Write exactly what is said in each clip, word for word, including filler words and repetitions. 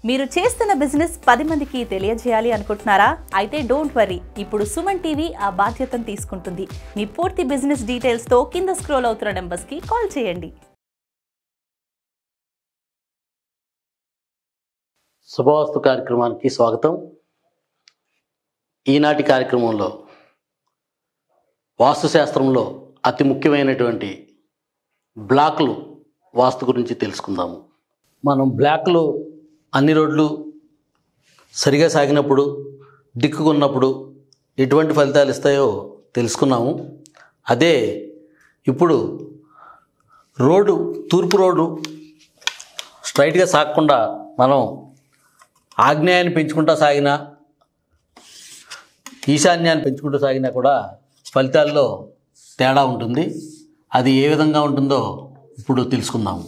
మీరు చేస్తున్న బిజినెస్ పది మందికి తెలియజేయాలి అనుకుంటున్నారా? అయితే డోంట్ వరీ, ఇప్పుడు సుమన్ టీవీ ఆ బాధ్యతను తీసుకుంటుంది. మీ పూర్తి బిజినెస్ డీటెయిల్స్ తో కింద స్క్రోల్ అవుతున్న నంబర్స్ కి కాల్ చేయండి. శుభవాస్తు కార్యక్రమానికి స్వాగతం. ఈనాటి కార్యక్రమంలో వాస్తుశాస్త్రంలో అతి ముఖ్యమైనటువంటి బ్లాక్లు వాస్తు గురించి తెలుసుకుందాము. మనం బ్లాక్లు అన్ని రోడ్లు సరిగా సాగినప్పుడు, దిక్కుకున్నప్పుడు ఎటువంటి ఫలితాలు ఇస్తాయో తెలుసుకున్నాము. అదే ఇప్పుడు రోడ్డు తూర్పు రోడ్డు స్ట్రైట్గా సాగకుండా మనం ఆగ్నేయాన్ని పెంచుకుంటూ సాగినా, ఈశాన్యాన్ని పెంచుకుంటూ సాగినా కూడా ఫలితాల్లో తేడా ఉంటుంది. అది ఏ విధంగా ఉంటుందో ఇప్పుడు తెలుసుకుందాము.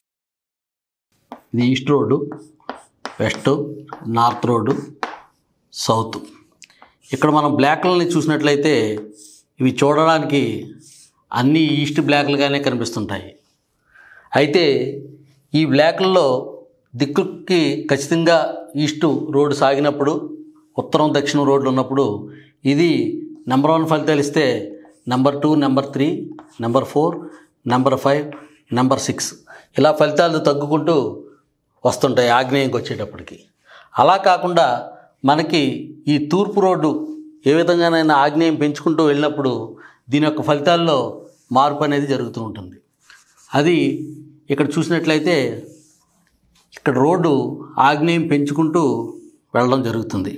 ఇది east road, west, north road, south. ఇక్కడ మనం బ్లాక్లని చూసినట్లయితే ఇవి చూడడానికి అన్ని ఈస్ట్ బ్లాక్లుగానే కనిపిస్తుంటాయి. అయితే ఈ బ్లాక్లలో దిక్కుకి ఖచ్చితంగా ఈస్ట్ రోడ్డు సాగినప్పుడు, ఉత్తరం దక్షిణం రోడ్లు ఉన్నప్పుడు ఇది నెంబర్ వన్ ఫలితాలు ఇస్తే number two, number three, number four, number five, number six ఇలా ఫలితాలు తగ్గుకుంటూ వస్తుంటాయి ఆగ్నేయంకి వచ్చేటప్పటికి. అలా కాకుండా మనకి ఈ తూర్పు రోడ్డు ఏ విధంగానైనా ఆగ్నేయం పెంచుకుంటూ వెళ్ళినప్పుడు దీని యొక్క ఫలితాల్లో మార్పు అనేది జరుగుతూ ఉంటుంది. అది ఇక్కడ చూసినట్లయితే ఇక్కడ రోడ్డు ఆగ్నేయం పెంచుకుంటూ వెళ్ళడం జరుగుతుంది.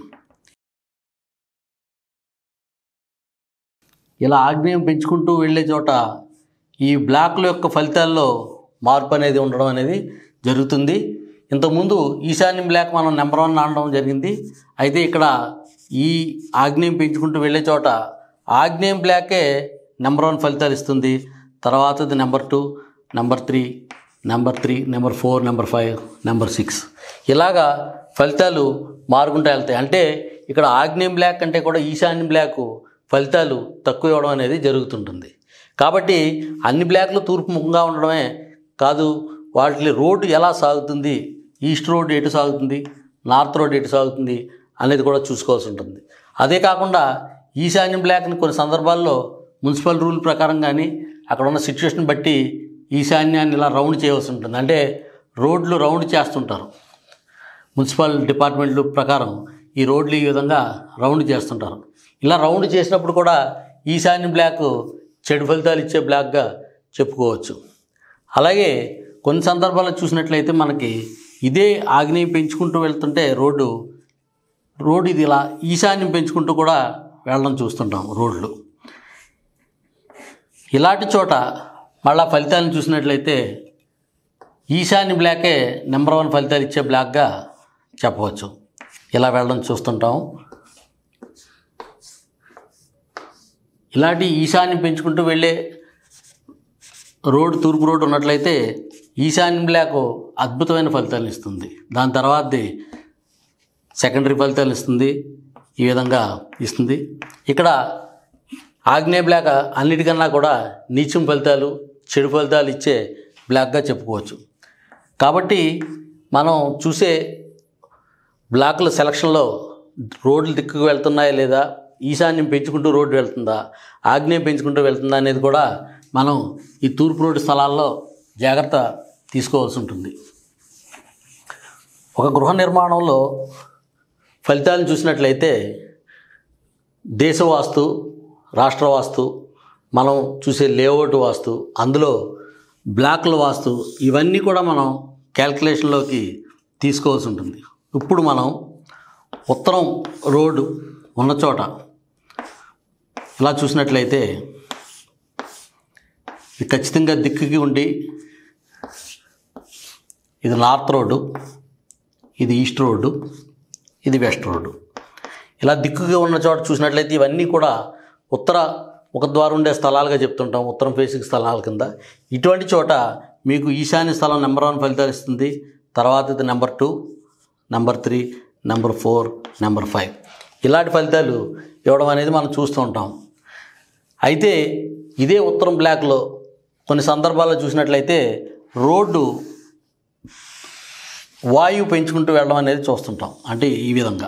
ఇలా ఆగ్నేయం పెంచుకుంటూ వెళ్ళే చోట ఈ బ్లాక్ల యొక్క ఫలితాల్లో మార్పు అనేది ఉండడం అనేది జరుగుతుంది. ఇంతకుముందు ఈశాన్యం బ్లాక్ మనం నెంబర్ వన్ అనడం జరిగింది. అయితే ఇక్కడ ఈ ఆగ్నేయం పెంచుకుంటూ వెళ్ళే చోట ఆగ్నేయం బ్లాకే నెంబర్ వన్ ఫలితాలు ఇస్తుంది. తర్వాతది number two, number three, number three, number four, number five, number six ఇలాగా ఫలితాలు మారుకుంటూ వెళ్తాయి. అంటే ఇక్కడ ఆగ్నేయం బ్లాక్ కంటే కూడా ఈశాన్యం బ్లాక్ ఫలితాలు తక్కువ ఇవ్వడం అనేది జరుగుతుంటుంది. కాబట్టి అన్ని బ్లాక్లు తూర్పు ముఖంగా ఉండడమే కాదు, వాటి రోడ్డు ఎలా సాగుతుంది, ఈస్ట్ రోడ్డు ఎటు సాగుతుంది, నార్త్ రోడ్డు ఎటు సాగుతుంది అనేది కూడా చూసుకోవాల్సి ఉంటుంది. అదే కాకుండా ఈశాన్యం బ్లాక్ని కొన్ని సందర్భాల్లో మున్సిపల్ రూల్ ప్రకారం కానీ అక్కడ ఉన్న సిచ్యువేషన్ బట్టి ఈశాన్యాన్ని ఇలా రౌండ్ చేయవలసి ఉంటుంది. అంటే రోడ్లు రౌండ్ చేస్తుంటారు. మున్సిపల్ డిపార్ట్మెంట్లు ప్రకారం ఈ రోడ్లు ఈ విధంగా రౌండ్ చేస్తుంటారు. ఇలా రౌండ్ చేసినప్పుడు కూడా ఈశాన్యం బ్లాక్ చెడు ఫలితాలు ఇచ్చే బ్లాక్గా చెప్పుకోవచ్చు. అలాగే కొన్ని సందర్భాల్లో చూసినట్లయితే మనకి ఇదే ఆగ్నేయం పెంచుకుంటూ వెళ్తుంటే రోడ్డు రోడ్డు ఇది ఇలా ఈశాన్యం పెంచుకుంటూ కూడా వెళ్ళడం చూస్తుంటాం రోడ్లు. ఇలాంటి చోట మళ్ళా ఫలితాలను చూసినట్లయితే ఈశాన్య బ్లాకే నెంబర్ వన్ ఫలితాలు ఇచ్చే బ్లాక్గా చెప్పవచ్చు. ఇలా వెళ్ళడం చూస్తుంటాం. ఇలాంటి ఈశాన్యం పెంచుకుంటూ వెళ్ళే రోడ్డు తూర్పు రోడ్డు ఉన్నట్లయితే ఈశాన్యం బ్లాక్ అద్భుతమైన ఫలితాలను ఇస్తుంది. దాని తర్వాతది సెకండరీ ఫలితాలు ఇస్తుంది. ఈ విధంగా ఇస్తుంది. ఇక్కడ ఆగ్నేయ బ్లాక్ అన్నిటికన్నా కూడా నీచం ఫలితాలు, చెడు ఫలితాలు ఇచ్చే బ్లాక్గా చెప్పుకోవచ్చు. కాబట్టి మనం చూసే బ్లాక్ల సెలక్షన్లో రోడ్లు దిక్కుకు వెళ్తున్నాయా లేదా, ఈశాన్యం పెంచుకుంటూ రోడ్డు వెళ్తుందా, ఆగ్నేయం పెంచుకుంటూ వెళ్తుందా అనేది కూడా మనం ఈ తూర్పు రోడ్డు స్థలాల్లో జాగ్రత్త తీసుకోవాల్సి ఉంటుంది. ఒక గృహ నిర్మాణంలో ఫలితాలను చూసినట్లయితే దేశవాస్తు, రాష్ట్ర వాస్తు, మనం చూసే లేఅవుట్ వాస్తు, అందులో బ్లాక్ల వాస్తు, ఇవన్నీ కూడా మనం క్యాల్కులేషన్లోకి తీసుకోవాల్సి ఉంటుంది. ఇప్పుడు మనం ఉత్తరం రోడ్డు ఉన్న చోట ఇలా చూసినట్లయితే ఇది ఖచ్చితంగా దిక్కుకి ఉండి ఇది నార్త్ రోడ్డు, ఇది ఈస్ట్ రోడ్డు, ఇది వెస్ట్ రోడ్డు. ఇలా దిక్కుగా ఉన్న చోట చూసినట్లయితే ఇవన్నీ కూడా ఉత్తర ఒక ద్వారం ఉండే స్థలాలుగా చెప్తుంటాం, ఉత్తరం ఫేసింగ్ స్థలాల కింద. ఇటువంటి చోట మీకు ఈశాన్య స్థలం నెంబర్ వన్ ఫలితాలు ఇస్తుంది. తర్వాత ఇది number two, number three, number four, number five ఇలాంటి ఫలితాలు ఇవ్వడం అనేది మనం చూస్తూ ఉంటాం. అయితే ఇదే ఉత్తరం బ్లాక్లో కొన్ని సందర్భాల్లో చూసినట్లయితే రోడ్డు వాయువు పెంచుకుంటూ వెళ్ళడం అనేది చూస్తుంటాం. అంటే ఈ విధంగా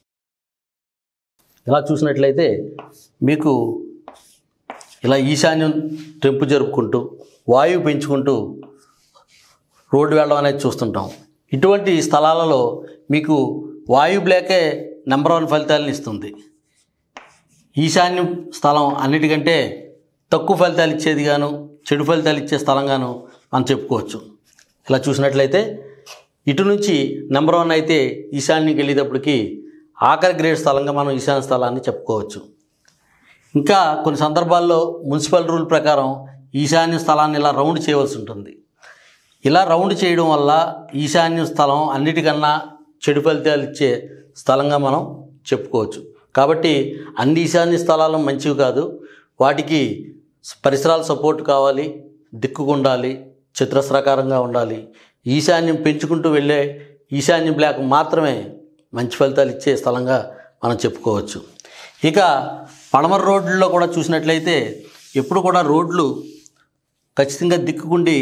ఇలా చూసినట్లయితే మీకు ఇలా ఈశాన్యం తెంపు జరుపుకుంటూ వాయువు పెంచుకుంటూ రోడ్డు వెళ్ళడం అనేది చూస్తుంటాం. ఇటువంటి స్థలాలలో మీకు వాయు బ్లాకే నెంబర్ వన్ ఫలితాలను ఇస్తుంది. ఈశాన్యం స్థలం అన్నిటికంటే తక్కువ ఫలితాలు ఇచ్చేది గాను చెడు ఫలితాలు ఇచ్చే స్థలంగాను మనం చెప్పుకోవచ్చు. ఇలా చూసినట్లయితే ఇటు నుంచి నెంబర్ వన్ అయితే ఈశాన్యంకి వెళ్ళేటప్పటికి ఆఖరి గ్రేడ్ స్థలంగా మనం ఈశాన్య స్థలాన్ని చెప్పుకోవచ్చు. ఇంకా కొన్ని సందర్భాల్లో మున్సిపల్ రూల్ ప్రకారం ఈశాన్య స్థలాన్ని ఇలా రౌండ్ చేయవలసి ఉంటుంది. ఇలా రౌండ్ చేయడం వల్ల ఈశాన్య స్థలం అన్నిటికన్నా చెడు ఫలితాలు ఇచ్చే స్థలంగా మనం చెప్పుకోవచ్చు. కాబట్టి అన్ని ఈశాన్య స్థలాలు మంచివి కాదు. వాటికి పరిసరాల సపోర్ట్ కావాలి, దిక్కుగా ఉండాలి, చతురస్రాకారంగా ఉండాలి. ఈశాన్యం పెంచుకుంటూ వెళ్ళే ఈశాన్య బ్లాక్ మాత్రమే మంచి ఫలితాలు ఇచ్చే స్థలంగా మనం చెప్పుకోవచ్చు. ఇక పడమర రోడ్లలో కూడా చూసినట్లయితే ఎప్పుడు కూడా రోడ్లు ఖచ్చితంగా దిక్కుకుండి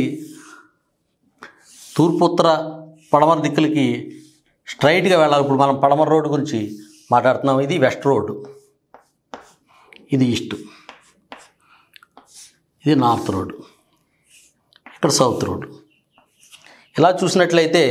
తూర్పు ఉత్తర పడమర దిక్కులకి స్ట్రైట్గా వెళ్ళాలి. ఇప్పుడు మనం పడమర రోడ్డు గురించి మాట్లాడుతున్నాం. ఇది వెస్ట్ రోడ్డు, ఇది ఈస్ట్, ఇది నార్త్ రోడ్డు, ఇక్కడ సౌత్ రోడ్డు. ఇలా చూసినట్లయితే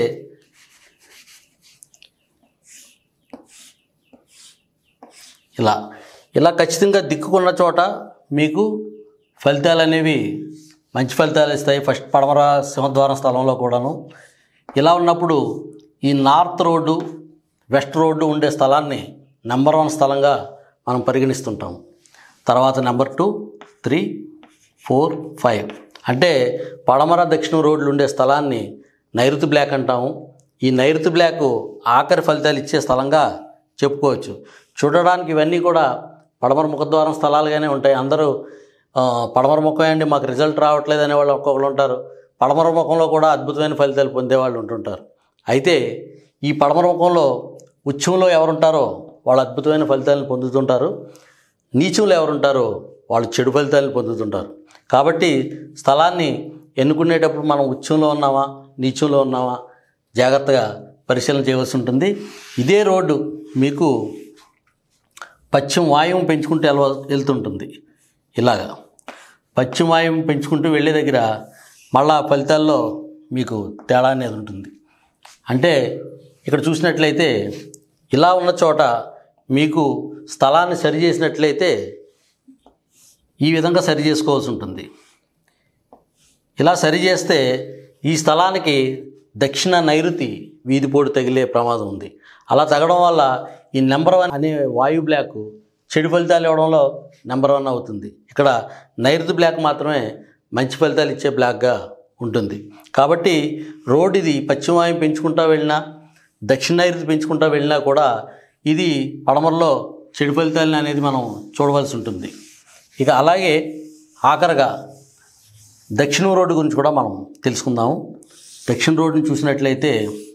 ఇలా ఇలా ఖచ్చితంగా దిక్కుకున్న చోట మీకు ఫలితాలు అనేవి మంచి ఫలితాలు ఇస్తాయి. ఫస్ట్ పడమర సింహద్వారం స్థలంలో కూడాను ఇలా ఉన్నప్పుడు ఈ నార్త్ రోడ్డు వెస్ట్ రోడ్డు ఉండే స్థలాన్ని నెంబర్ వన్ స్థలంగా మనం పరిగణిస్తుంటాం. తర్వాత number two, three, four, five అంటే పడమర దక్షిణ రోడ్లు ఉండే స్థలాన్ని నైరుతి బ్లాక్ అంటాము. ఈ నైరుతి బ్లాక్ ఆఖరి ఫలితాలు ఇచ్చే స్థలంగా చెప్పుకోవచ్చు. చూడడానికి ఇవన్నీ కూడా పడమర ముఖద్వారం స్థలాలుగానే ఉంటాయి. అందరూ పడమర ముఖం అండి మాకు రిజల్ట్ రావట్లేదు అనేవాళ్ళు ఒక్కొక్కరు ఉంటారు. పడమర ముఖంలో కూడా అద్భుతమైన ఫలితాలు పొందేవాళ్ళు ఉంటుంటారు. అయితే ఈ పడమర ముఖంలో ఉచ్చంలో ఎవరుంటారో వాళ్ళు అద్భుతమైన ఫలితాలను పొందుతుంటారు, నీచంలో ఎవరుంటారో వాళ్ళు చెడు ఫలితాలను పొందుతుంటారు. కాబట్టి స్థలాన్ని ఎన్నుకునేటప్పుడు మనం ఉచ్చంలో ఉన్నామా నీచంలో ఉన్నామా జాగ్రత్తగా పరిశీలన చేయవలసి ఉంటుంది. ఇదే రోడ్డు మీకు పశ్చిమ వాయువు పెంచుకుంటూ వెళ్ళ వెళ్తుంటుంది. ఇలాగా పశ్చిమ వాయువు పెంచుకుంటూ వెళ్ళే దగ్గర మళ్ళా ఫలితాల్లో మీకు తేడా అనేది ఉంటుంది. అంటే ఇక్కడ చూసినట్లయితే ఇలా ఉన్న చోట మీకు స్థలాన్ని సరి చేసినట్లయితే ఈ విధంగా సరి చేసుకోవాల్సి ఉంటుంది. ఇలా సరి చేస్తే ఈ స్థలానికి దక్షిణ నైరుతి వీధిపోటు తగిలే ప్రమాదం ఉంది. అలా తగ్గడం వల్ల ఈ నెంబర్ వన్ అనే వాయు బ్లాక్ చెడు ఫలితాలు ఇవ్వడంలో నెంబర్ వన్ అవుతుంది. ఇక్కడ నైరుతి బ్లాక్ మాత్రమే మంచి ఫలితాలు ఇచ్చే బ్లాక్గా ఉంటుంది. కాబట్టి రోడ్ ఇది పశ్చిమ వాయువు పెంచుకుంటూ వెళ్ళినా దక్షిణ నైరుతి పెంచుకుంటూ వెళ్ళినా కూడా ఇది పడమరలో చెడు ఫలితాలని అనేది మనం చూడవలసి ఉంటుంది. ఇక అలాగే ఆఖరగా దక్షిణ రోడ్డు గురించి కూడా మనం తెలుసుకుందాము. దక్షిణ రోడ్డుని చూసినట్లయితే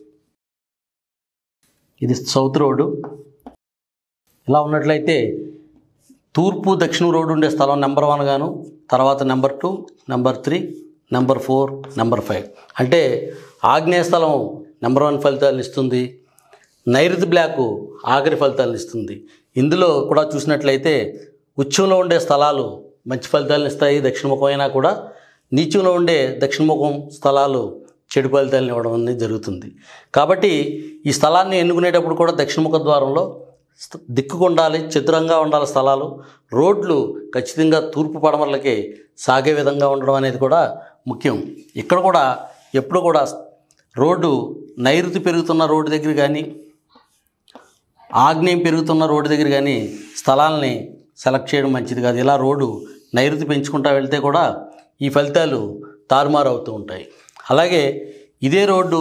ఇది సౌత్ రోడ్డు. ఇలా ఉన్నట్లయితే తూర్పు దక్షిణ రోడ్డు ఉండే స్థలం నెంబర్ వన్ గాను, తర్వాత number two, number three, number four, number five అంటే ఆగ్నేయ స్థలం నెంబర్ వన్ ఫలితాలను ఇస్తుంది, నైరుతి బ్లాకు ఆఖరి ఫలితాలను ఇస్తుంది. ఇందులో కూడా చూసినట్లయితే ఉచ్చంలో ఉండే స్థలాలు మంచి ఫలితాలను ఇస్తాయి దక్షిణముఖం అయినా కూడా, నీచంలో ఉండే దక్షిణముఖం స్థలాలు చెడు ఫలితాలను ఇవ్వడం అనేది జరుగుతుంది. కాబట్టి ఈ స్థలాన్ని ఎన్నుకునేటప్పుడు కూడా దక్షిణముఖ ద్వారంలో దిక్కుకు ఉండాలి, చతురంగా ఉండాలి స్థలాలు. రోడ్లు ఖచ్చితంగా తూర్పు పడమరలకి సాగే విధంగా ఉండడం అనేది కూడా ముఖ్యం. ఇక్కడ కూడా ఎప్పుడు కూడా రోడ్డు నైరుతి పెరుగుతున్న రోడ్డు దగ్గర కానీ ఆగ్నేయం పెరుగుతున్న రోడ్డు దగ్గర కానీ స్థలాలని సెలెక్ట్ చేయడం మంచిది కాదు. ఇలా రోడ్డు నైరుతి పెంచుకుంటూ వెళ్తే కూడా ఈ ఫలితాలు తారుమారు అవుతూ ఉంటాయి. అలాగే ఇదే రోడ్డు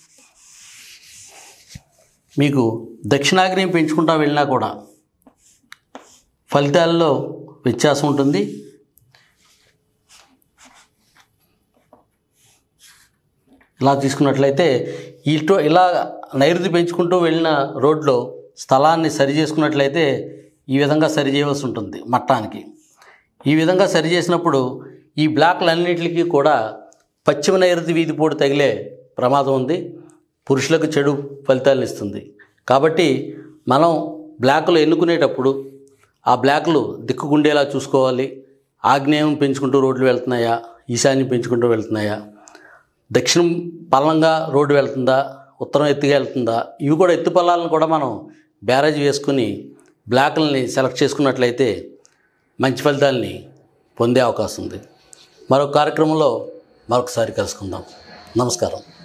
మీకు దక్షిణాగ్నేయం పెంచుకుంటూ వెళ్ళినా కూడా ఫలితాల్లో వ్యత్యాసం ఉంటుంది. ఇలా తీసుకున్నట్లయితే ఇటు ఇలా నైరుతి పెంచుకుంటూ వెళ్ళిన రోడ్లో స్థలాన్ని సరి చేసుకున్నట్లయితే ఈ విధంగా సరి చేయవలసి ఉంటుంది మట్టానికి. ఈ విధంగా సరి చేసినప్పుడు ఈ బ్లాక్లన్నింటికి కూడా పశ్చిమ నైరుతి వీధిపోటు తగిలే ప్రమాదం ఉంది. పురుషులకు చెడు ఫలితాలను ఇస్తుంది. కాబట్టి మనం బ్లాక్లు ఎన్నుకునేటప్పుడు ఆ బ్లాక్లు దిక్కుగుండేలా చూసుకోవాలి. ఆగ్నేయం పెంచుకుంటూ రోడ్లు వెళ్తున్నాయా, ఈశాన్యం పెంచుకుంటూ వెళ్తున్నాయా, దక్షిణం పల్లంగా రోడ్డు వెళ్తుందా, ఉత్తరం ఎత్తుగా వెళ్తుందా, ఇవి కూడా ఎత్తు పల్లాలను కూడా మనం బ్యారేజ్ వేసుకుని బ్లాక్లని సెలెక్ట్ చేసుకున్నట్లయితే మంచి ఫలితాలని పొందే అవకాశం ఉంది. మరొక కార్యక్రమంలో మరొకసారి కలుసుకుందాం. నమస్కారం.